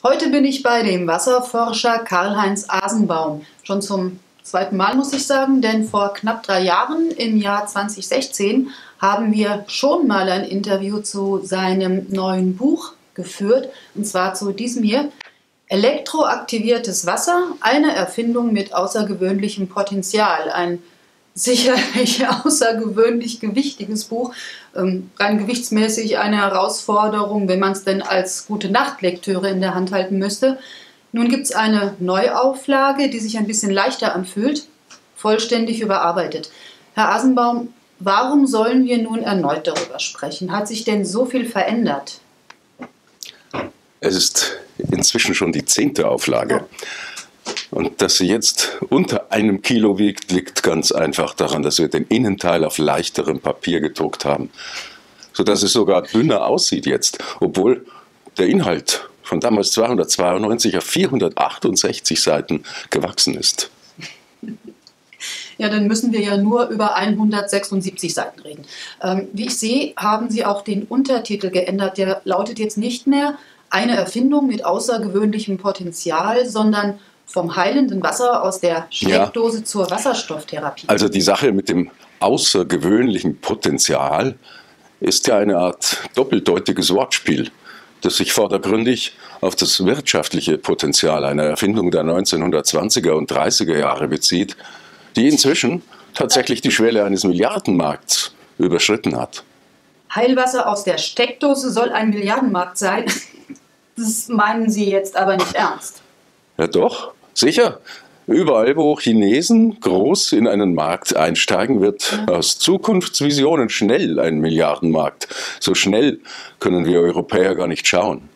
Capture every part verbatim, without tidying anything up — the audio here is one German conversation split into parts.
Heute bin ich bei dem Wasserforscher Karl-Heinz Asenbaum. Schon zum zweiten Mal, muss ich sagen, denn vor knapp drei Jahren, im Jahr zweitausendsechzehn, haben wir schon mal ein Interview zu seinem neuen Buch geführt, und zwar zu diesem hier. Elektroaktiviertes Wasser, eine Erfindung mit außergewöhnlichem Potenzial. Ein sicherlich außergewöhnlich gewichtiges Buch, ähm, rein gewichtsmäßig eine Herausforderung, wenn man es denn als Gute-Nacht-Lektüre in der Hand halten müsste. Nun gibt es eine Neuauflage, die sich ein bisschen leichter anfühlt, vollständig überarbeitet. Herr Asenbaum, warum sollen wir nun erneut darüber sprechen? Hat sich denn so viel verändert? Es ist inzwischen schon die zehnte Auflage. Und dass sie jetzt unter einem Kilo wiegt, liegt ganz einfach daran, dass wir den Innenteil auf leichterem Papier gedruckt haben, sodass es sogar dünner aussieht jetzt, obwohl der Inhalt von damals zweihundertzweiundneunzig auf vierhundertachtundsechzig Seiten gewachsen ist. Ja, dann müssen wir ja nur über hundertsechsundsiebzig Seiten reden. Ähm, wie ich sehe, haben Sie auch den Untertitel geändert. Der lautet jetzt nicht mehr eine Erfindung mit außergewöhnlichem Potenzial, sondern vom heilenden Wasser aus der Steckdose ja. zur Wasserstofftherapie. Also die Sache mit dem außergewöhnlichen Potenzial ist ja eine Art doppeldeutiges Wortspiel, das sich vordergründig auf das wirtschaftliche Potenzial einer Erfindung der neunzehnhundertzwanziger und dreißiger Jahre bezieht, die inzwischen tatsächlich die Schwelle eines Milliardenmarkts überschritten hat. Heilwasser aus der Steckdose soll ein Milliardenmarkt sein? Das meinen Sie jetzt aber nicht ernst? Ja doch, sicher. Überall, wo Chinesen groß in einen Markt einsteigen, wird aus Zukunftsvisionen schnell ein Milliardenmarkt. So schnell können wir Europäer gar nicht schauen.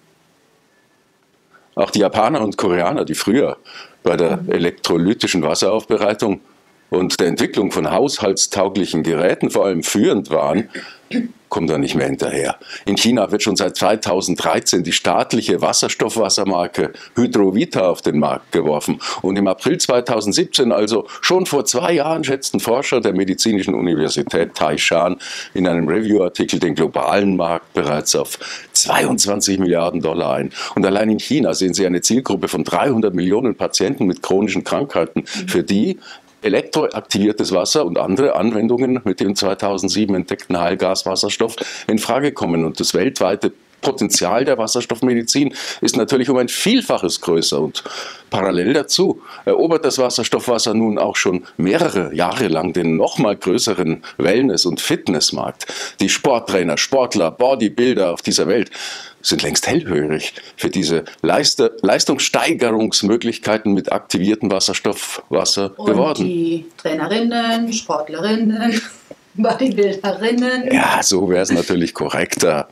Auch die Japaner und Koreaner, die früher bei der elektrolytischen Wasseraufbereitung und der Entwicklung von haushaltstauglichen Geräten vor allem führend waren, kommen da nicht mehr hinterher. In China wird schon seit zweitausenddreizehn die staatliche Wasserstoffwassermarke Hydrovita auf den Markt geworfen. Und im April zweitausendsiebzehn, also schon vor zwei Jahren, schätzten Forscher der Medizinischen Universität Taishan in einem Review-Artikel den globalen Markt bereits auf zweiundzwanzig Milliarden Dollar ein. Und allein in China sehen Sie eine Zielgruppe von dreihundert Millionen Patienten mit chronischen Krankheiten, für die elektroaktiviertes Wasser und andere Anwendungen mit dem zweitausendsieben entdeckten Heilgaswasserstoff in Frage kommen. Und das weltweite Potenzial der Wasserstoffmedizin ist natürlich um ein Vielfaches größer. Und parallel dazu erobert das Wasserstoffwasser nun auch schon mehrere Jahre lang den noch mal größeren Wellness- und Fitnessmarkt. Die Sporttrainer, Sportler, Bodybuilder auf dieser Welt sind längst hellhörig für diese Leiste Leistungssteigerungsmöglichkeiten mit aktiviertem Wasserstoffwasser und geworden. Die Trainerinnen, Sportlerinnen, Bodybuilderinnen. Ja, so wäre es natürlich korrekter.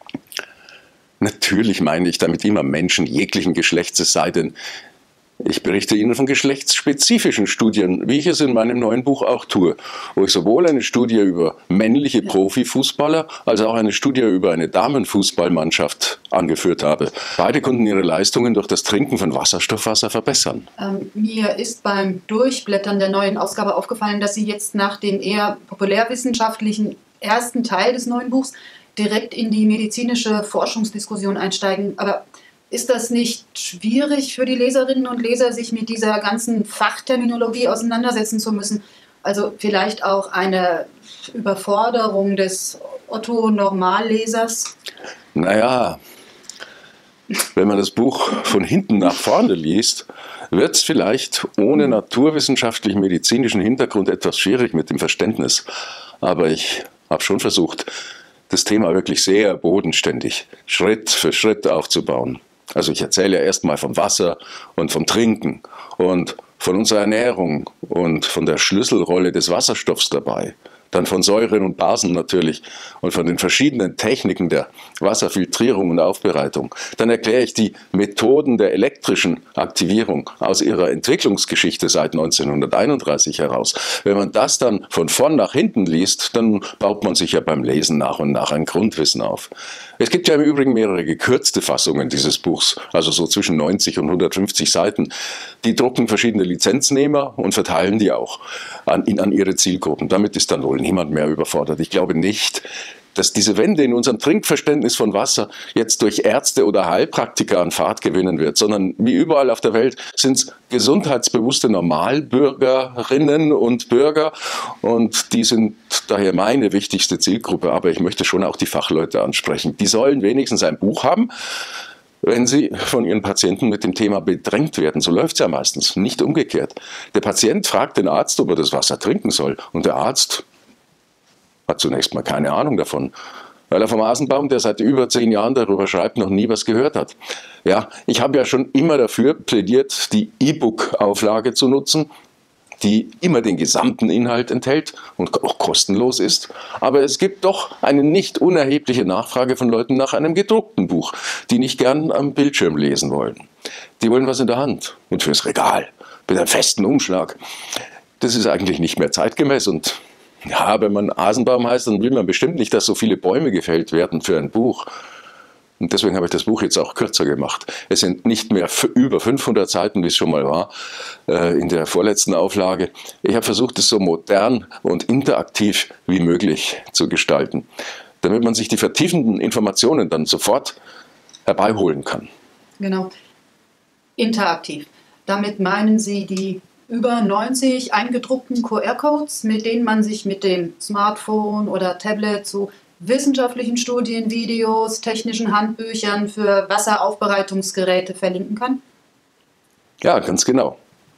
Natürlich meine ich damit immer Menschen jeglichen Geschlechts, es sei denn, ich berichte Ihnen von geschlechtsspezifischen Studien, wie ich es in meinem neuen Buch auch tue, wo ich sowohl eine Studie über männliche Profifußballer als auch eine Studie über eine Damenfußballmannschaft angeführt habe. Beide konnten ihre Leistungen durch das Trinken von Wasserstoffwasser verbessern. Ähm, mir ist beim Durchblättern der neuen Ausgabe aufgefallen, dass Sie jetzt nach dem eher populärwissenschaftlichen ersten Teil des neuen Buchs direkt in die medizinische Forschungsdiskussion einsteigen. Aber ist das nicht schwierig für die Leserinnen und Leser, sich mit dieser ganzen Fachterminologie auseinandersetzen zu müssen? Also vielleicht auch eine Überforderung des Otto-Normallesers? Naja, wenn man das Buch von hinten nach vorne liest, wird es vielleicht ohne naturwissenschaftlich-medizinischen Hintergrund etwas schwierig mit dem Verständnis. Aber ich habe schon versucht, das Thema wirklich sehr bodenständig, Schritt für Schritt aufzubauen. Also ich erzähle erst mal vom Wasser und vom Trinken und von unserer Ernährung und von der Schlüsselrolle des Wasserstoffs dabei. Dann von Säuren und Basen natürlich und von den verschiedenen Techniken der Wasserfiltrierung und Aufbereitung. Dann erkläre ich die Methoden der elektrischen Aktivierung aus ihrer Entwicklungsgeschichte seit neunzehnhunderteinunddreißig heraus. Wenn man das dann von vorn nach hinten liest, dann baut man sich ja beim Lesen nach und nach ein Grundwissen auf. Es gibt ja im Übrigen mehrere gekürzte Fassungen dieses Buchs, also so zwischen neunzig und hundertfünfzig Seiten. Die drucken verschiedene Lizenznehmer und verteilen die auch an, an ihre Zielgruppen. Damit ist dann wohl niemand mehr überfordert. Ich glaube nicht, dass diese Wende in unserem Trinkverständnis von Wasser jetzt durch Ärzte oder Heilpraktiker an Fahrt gewinnen wird, sondern wie überall auf der Welt sind es gesundheitsbewusste Normalbürgerinnen und Bürger und die sind daher meine wichtigste Zielgruppe, aber ich möchte schon auch die Fachleute ansprechen. Die sollen wenigstens ein Buch haben, wenn sie von ihren Patienten mit dem Thema bedrängt werden. So läuft es ja meistens, nicht umgekehrt. Der Patient fragt den Arzt, ob er das Wasser trinken soll und der Arzt hat zunächst mal keine Ahnung davon, weil er vom Asenbaum, der seit über zehn Jahren darüber schreibt, noch nie was gehört hat. Ja, ich habe ja schon immer dafür plädiert, die E-Book-Auflage zu nutzen, die immer den gesamten Inhalt enthält und auch kostenlos ist. Aber es gibt doch eine nicht unerhebliche Nachfrage von Leuten nach einem gedruckten Buch, die nicht gern am Bildschirm lesen wollen. Die wollen was in der Hand und fürs Regal mit einem festen Umschlag. Das ist eigentlich nicht mehr zeitgemäß und ja, wenn man Asenbaum heißt, dann will man bestimmt nicht, dass so viele Bäume gefällt werden für ein Buch. Und deswegen habe ich das Buch jetzt auch kürzer gemacht. Es sind nicht mehr über fünfhundert Seiten, wie es schon mal war, in der vorletzten Auflage. Ich habe versucht, es so modern und interaktiv wie möglich zu gestalten, damit man sich die vertiefenden Informationen dann sofort herbeiholen kann. Genau. Interaktiv. Damit meinen Sie die über neunzig eingedruckten Q R-Codes, mit denen man sich mit dem Smartphone oder Tablet zu wissenschaftlichen Studien, Videos, technischen Handbüchern für Wasseraufbereitungsgeräte verlinken kann? Ja, ganz genau.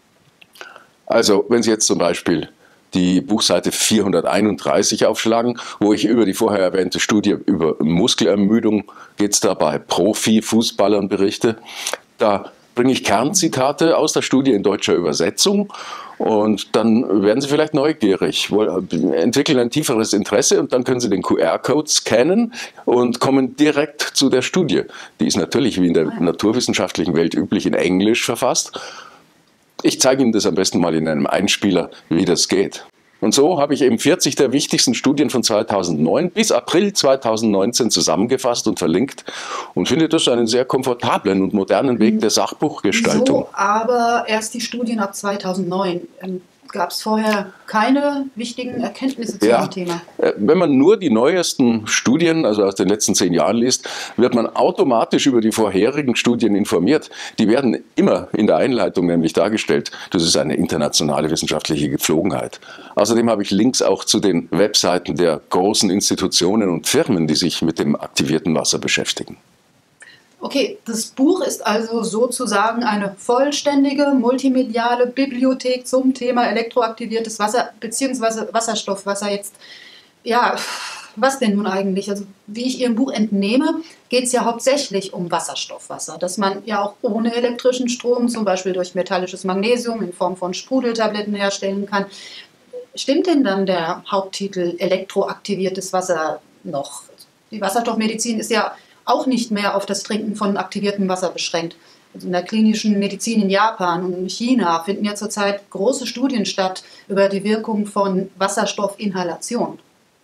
Also, wenn Sie jetzt zum Beispiel die Buchseite vierhunderteinunddreißig aufschlagen, wo ich über die vorher erwähnte Studie über Muskelermüdung, geht es da bei Profifußballern berichte, da bringe ich Kernzitate aus der Studie in deutscher Übersetzung und dann werden Sie vielleicht neugierig, entwickeln ein tieferes Interesse und dann können Sie den Q R-Code scannen und kommen direkt zu der Studie. Die ist natürlich wie in der naturwissenschaftlichen Welt üblich in Englisch verfasst. Ich zeige Ihnen das am besten mal in einem Einspieler, wie das geht. Und so habe ich eben vierzig der wichtigsten Studien von zweitausendneun bis April zweitausendneunzehn zusammengefasst und verlinkt und finde das einen sehr komfortablen und modernen Weg der Sachbuchgestaltung. So, aber erst die Studien ab zweitausendneun. Ähm, Gab es vorher keine wichtigen Erkenntnisse zu ja, dem Thema? Wenn man nur die neuesten Studien, also aus den letzten zehn Jahren liest, wird man automatisch über die vorherigen Studien informiert. Die werden immer in der Einleitung nämlich dargestellt. Das ist eine internationale wissenschaftliche Gepflogenheit. Außerdem habe ich Links auch zu den Webseiten der großen Institutionen und Firmen, die sich mit dem aktivierten Wasser beschäftigen. Okay, das Buch ist also sozusagen eine vollständige multimediale Bibliothek zum Thema elektroaktiviertes Wasser bzw. Wasserstoffwasser. Jetzt, ja, was denn nun eigentlich? Also wie ich Ihrem Buch entnehme, geht es ja hauptsächlich um Wasserstoffwasser, das man ja auch ohne elektrischen Strom, zum Beispiel durch metallisches Magnesium in Form von Sprudeltabletten herstellen kann. Stimmt denn dann der Haupttitel elektroaktiviertes Wasser noch? Die Wasserstoffmedizin ist ja auch nicht mehr auf das Trinken von aktiviertem Wasser beschränkt. Also in der klinischen Medizin in Japan und in China finden ja zurzeit große Studien statt über die Wirkung von Wasserstoffinhalation.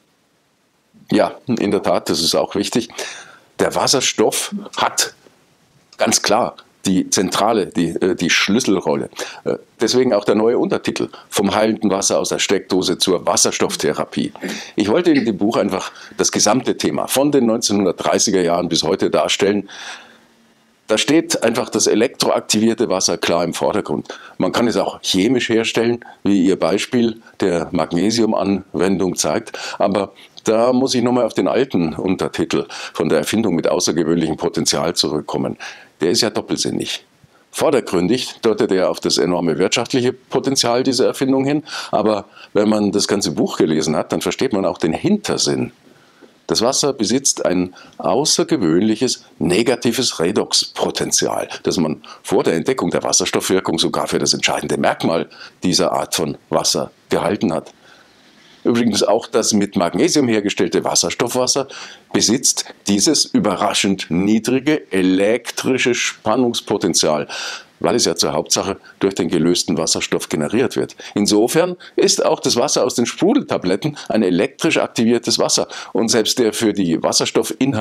Ja, in der Tat, das ist auch wichtig. Der Wasserstoff hat ganz klar die zentrale, die, die Schlüsselrolle. Deswegen auch der neue Untertitel, vom heilenden Wasser aus der Steckdose zur Wasserstofftherapie. Ich wollte in dem Buch einfach das gesamte Thema von den neunzehnhundertdreißiger Jahren bis heute darstellen. Da steht einfach das elektroaktivierte Wasser klar im Vordergrund. Man kann es auch chemisch herstellen, wie Ihr Beispiel der Magnesiumanwendung zeigt, aber da muss ich nochmal auf den alten Untertitel von der Erfindung mit außergewöhnlichem Potenzial zurückkommen. Der ist ja doppelsinnig. Vordergründig deutet er auf das enorme wirtschaftliche Potenzial dieser Erfindung hin, aber wenn man das ganze Buch gelesen hat, dann versteht man auch den Hintersinn. Das Wasser besitzt ein außergewöhnliches negatives Redoxpotenzial, das man vor der Entdeckung der Wasserstoffwirkung sogar für das entscheidende Merkmal dieser Art von Wasser gehalten hat. Übrigens auch das mit Magnesium hergestellte Wasserstoffwasser besitzt dieses überraschend niedrige elektrische Spannungspotenzial, weil es ja zur Hauptsache durch den gelösten Wasserstoff generiert wird. Insofern ist auch das Wasser aus den Sprudeltabletten ein elektrisch aktiviertes Wasser. Und selbst der für die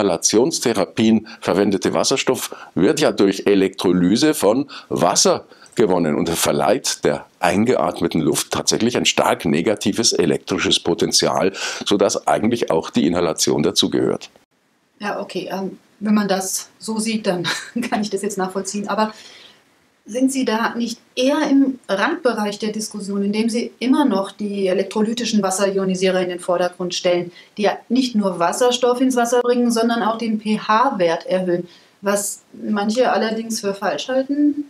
Wasserstoffinhalationstherapien verwendete Wasserstoff wird ja durch Elektrolyse von Wasser gewonnen und verleiht der eingeatmeten Luft tatsächlich ein stark negatives elektrisches Potenzial, sodass eigentlich auch die Inhalation dazugehört. Ja, okay. Ähm, wenn man das so sieht, dann kann ich das jetzt nachvollziehen. Aber sind Sie da nicht eher im Randbereich der Diskussion, indem Sie immer noch die elektrolytischen Wasserionisierer in den Vordergrund stellen, die ja nicht nur Wasserstoff ins Wasser bringen, sondern auch den pH-Wert erhöhen, was manche allerdings für falsch halten?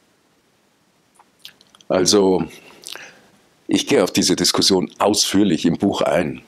Also, ich gehe auf diese Diskussion ausführlich im Buch ein.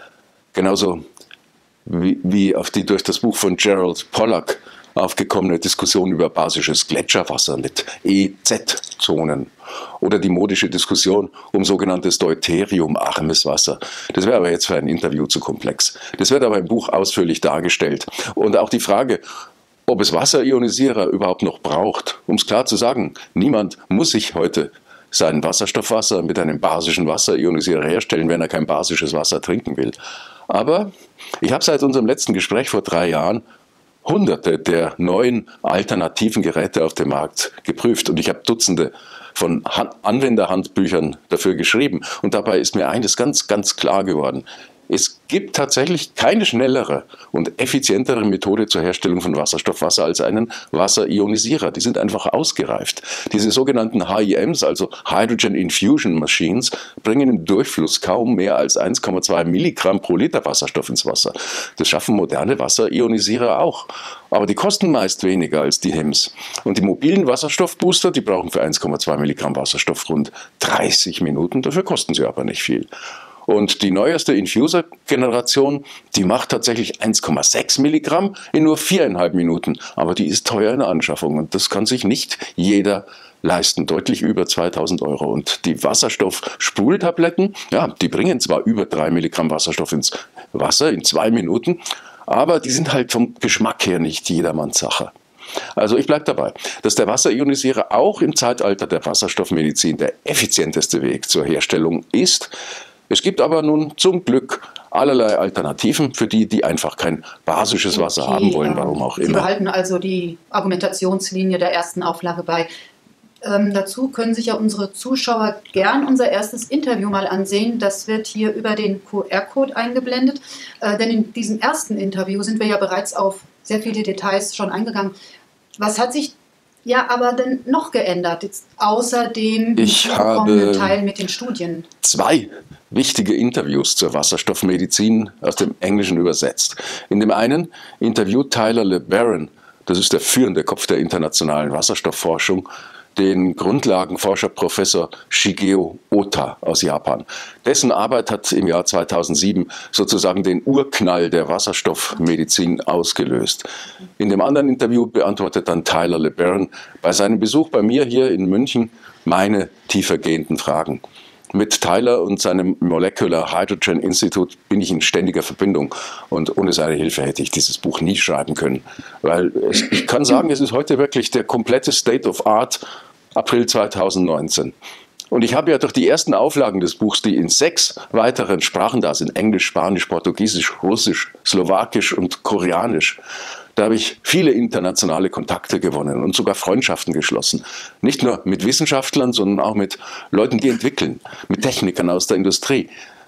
Genauso wie, wie auf die durch das Buch von Gerald Pollack aufgekommene Diskussion über basisches Gletscherwasser mit E Z-Zonen oder die modische Diskussion um sogenanntes deuteriumarmes Wasser. Das wäre aber jetzt für ein Interview zu komplex. Das wird aber im Buch ausführlich dargestellt. Und auch die Frage, ob es Wasserionisierer überhaupt noch braucht, um es klar zu sagen, niemand muss sich heute sein Wasserstoffwasser mit einem basischen Wasserionisierer herstellen, wenn er kein basisches Wasser trinken will. Aber ich habe seit unserem letzten Gespräch vor drei Jahren Hunderte der neuen alternativen Geräte auf dem Markt geprüft und ich habe Dutzende von Hand- Anwenderhandbüchern dafür geschrieben. Und dabei ist mir eines ganz, ganz klar geworden. Es gibt tatsächlich keine schnellere und effizientere Methode zur Herstellung von Wasserstoffwasser als einen Wasserionisierer. Die sind einfach ausgereift. Diese sogenannten H I Ms, also Hydrogen Infusion Machines, bringen im Durchfluss kaum mehr als eins Komma zwei Milligramm pro Liter Wasserstoff ins Wasser. Das schaffen moderne Wasserionisierer auch. Aber die kosten meist weniger als die H I Ms. Und die mobilen Wasserstoffbooster, die brauchen für eins Komma zwei Milligramm Wasserstoff rund dreißig Minuten. Dafür kosten sie aber nicht viel. Und die neueste Infuser-Generation, die macht tatsächlich eins Komma sechs Milligramm in nur viereinhalb Minuten. Aber die ist teuer in der Anschaffung und das kann sich nicht jeder leisten, deutlich über zweitausend Euro. Und die Wasserstoff-Spultabletten, ja, die bringen zwar über drei Milligramm Wasserstoff ins Wasser in zwei Minuten, aber die sind halt vom Geschmack her nicht jedermanns Sache. Also ich bleibe dabei, dass der Wasserionisierer auch im Zeitalter der Wasserstoffmedizin der effizienteste Weg zur Herstellung ist. Es gibt aber nun zum Glück allerlei Alternativen für die, die einfach kein basisches Wasser okay, haben wollen, warum auch immer. Sie behalten also die Argumentationslinie der ersten Auflage bei. Ähm, dazu können sich ja unsere Zuschauer gern unser erstes Interview mal ansehen. Das wird hier über den Q R-Code eingeblendet. Äh, denn in diesem ersten Interview sind wir ja bereits auf sehr viele Details schon eingegangen. Was hat sich ja aber denn noch geändert, jetzt außer dem kommenden Teil mit den Studien? Zwei wichtige Interviews zur Wasserstoffmedizin aus dem Englischen übersetzt. In dem einen interviewt Tyler LeBaron, das ist der führende Kopf der internationalen Wasserstoffforschung, den Grundlagenforscher Professor Shigeo Ota aus Japan. Dessen Arbeit hat im Jahr zweitausendsieben sozusagen den Urknall der Wasserstoffmedizin ausgelöst. In dem anderen Interview beantwortet dann Tyler LeBaron bei seinem Besuch bei mir hier in München meine tiefergehenden Fragen. Mit Tyler und seinem Molecular Hydrogen Institute bin ich in ständiger Verbindung und ohne seine Hilfe hätte ich dieses Buch nie schreiben können. Weil es, ich kann sagen, es ist heute wirklich der komplette State of Art April zweitausendneunzehn. Und ich habe ja durch die ersten Auflagen des Buchs, die in sechs weiteren Sprachen da sind, Englisch, Spanisch, Portugiesisch, Russisch, Slowakisch und Koreanisch, da habe ich viele internationale Kontakte gewonnen und sogar Freundschaften geschlossen. Nicht nur mit Wissenschaftlern, sondern auch mit Leuten, die entwickeln, mit Technikern aus der Industrie.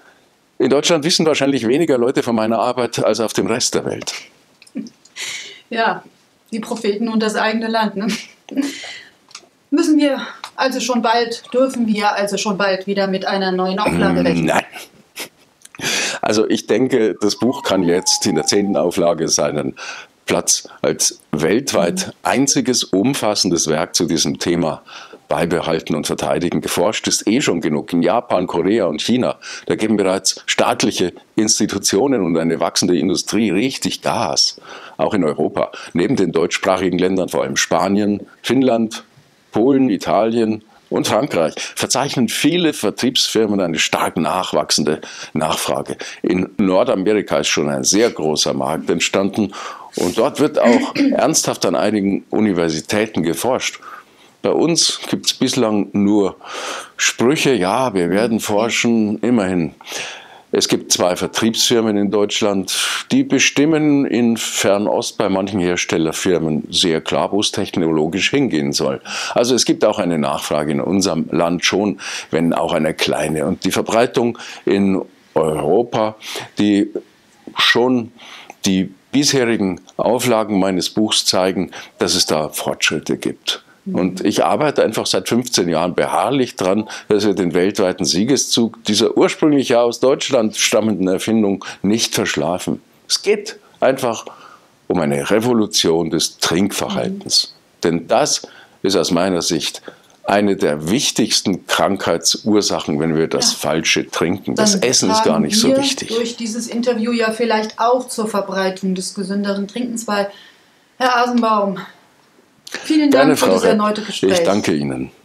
In Deutschland wissen wahrscheinlich weniger Leute von meiner Arbeit als auf dem Rest der Welt. Ja, die Propheten und das eigene Land. Ne? Müssen wir also schon bald, dürfen wir also schon bald wieder mit einer neuen Auflage rechnen? Nein. Also ich denke, das Buch kann jetzt in der zehnten Auflage seinen Platz als weltweit einziges umfassendes Werk zu diesem Thema beibehalten und verteidigen. Geforscht ist eh schon genug in Japan, Korea und China. Da geben bereits staatliche Institutionen und eine wachsende Industrie richtig Gas. Auch in Europa. Neben den deutschsprachigen Ländern, vor allem Spanien, Finnland, Polen, Italien und Frankreich, verzeichnen viele Vertriebsfirmen eine stark nachwachsende Nachfrage. In Nordamerika ist schon ein sehr großer Markt entstanden und dort wird auch ernsthaft an einigen Universitäten geforscht. Bei uns gibt es bislang nur Sprüche, ja, wir werden forschen, immerhin. Es gibt zwei Vertriebsfirmen in Deutschland, die bestimmen in Fernost bei manchen Herstellerfirmen sehr klar, wo es technologisch hingehen soll. Also es gibt auch eine Nachfrage in unserem Land schon, wenn auch eine kleine. Und die Verbreitung in Europa, die schon die bisherigen Auflagen meines Buchs zeigen, dass es da Fortschritte gibt. Und ich arbeite einfach seit fünfzehn Jahren beharrlich dran, dass wir den weltweiten Siegeszug dieser ursprünglich ja aus Deutschland stammenden Erfindung nicht verschlafen. Es geht einfach um eine Revolution des Trinkverhaltens. Mhm. Denn das ist aus meiner Sicht eine der wichtigsten Krankheitsursachen, wenn wir das ja. Falsche trinken. Das Dann Essen ist gar nicht so wichtig. Durch dieses Interview ja vielleicht auch zur Verbreitung des gesünderen Trinkens bei. Herr Asenbaum, vielen Dank Gerne, für Frau das erneute Gespräch. Ich danke Ihnen.